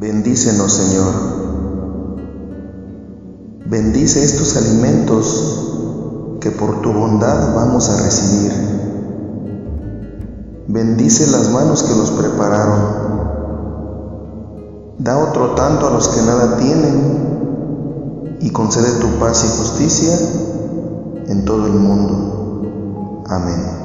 Bendícenos, Señor. Bendice estos alimentos que por tu bondad vamos a recibir. Bendice las manos que los prepararon. Da otro tanto a los que nada tienen y concede tu paz y justicia en todo el mundo. Amén.